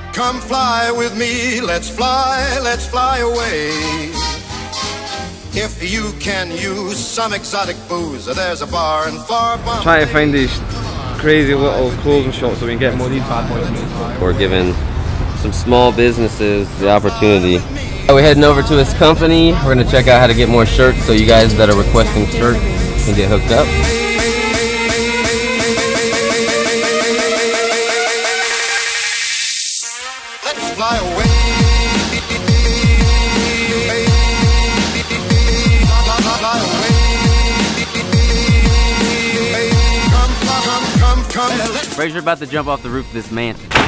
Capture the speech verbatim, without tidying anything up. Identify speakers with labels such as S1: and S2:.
S1: Come fly with me, let's fly, let's fly away. If you can use some exotic booze, there's a bar in Farbahn.
S2: Trying to find these crazy little clothing shops so we can get more of these bad boys.
S3: We're giving some small businesses the opportunity. We're heading over to his company. We're going to check out how to get more shirts so you guys that are requesting shirts can get hooked up.
S1: Let's fly away. Fly away. Come, come, come, come.
S3: Fraser about to jump off the roof of this mansion.